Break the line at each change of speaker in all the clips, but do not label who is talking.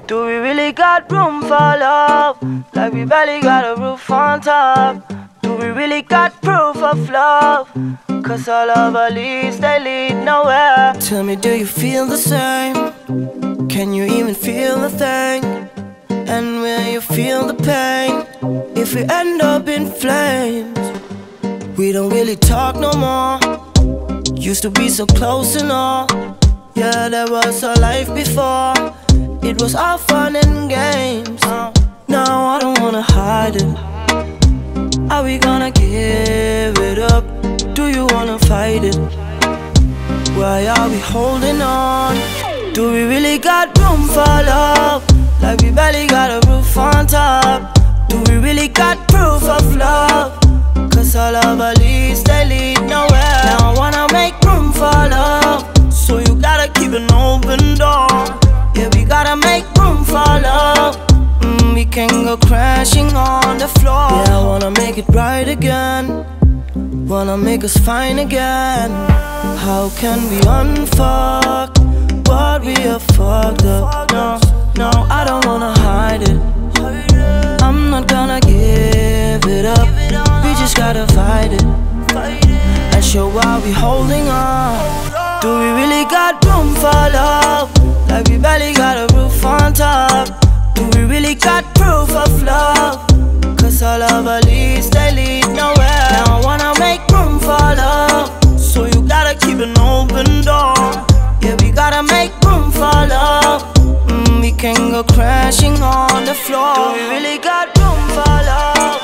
Do we really got room for love? Like we barely got a roof on top. Do we really got proof of love? Cause all of our leads, they lead nowhere. Tell me, do you feel the same? Can you even feel the thing? And will you feel the pain if we end up in flames? We don't really talk no more. Used to be so close and all. Yeah, that was our life before. It was all fun and games. Now I don't wanna hide it. Are we gonna give it up? Do you wanna fight it? Why are we holding on? Do we really got room for love? Like we barely got a roof on top. Do we really got proof of love? Cause all of our leads, they lead nowhere. Now I wanna make room for love, so you gotta keep an open door. Yeah, we gotta make room for love. We can go crashing on the floor. Yeah, I wanna make it right again. Wanna make us fine again. How can we unfuck what we have fucked up? No, I don't wanna hide it. I'm not gonna give it up. We just gotta fight it and show why we holding on. Do we really got room for love? Like we barely got a roof on top. Do we really got proof of love? Cause all of our leads, they lead nowhere. Now I wanna make room for love, so you gotta keep an open door. Yeah, we gotta make room for love. We can go crashing on the floor. Do we really got room for love?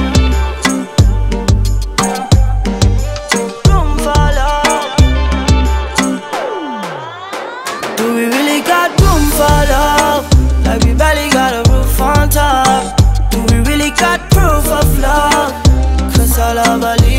Room for love. Do we really got room for love? Like we barely got a roof on top. Do we really got proof of love? Cause all of our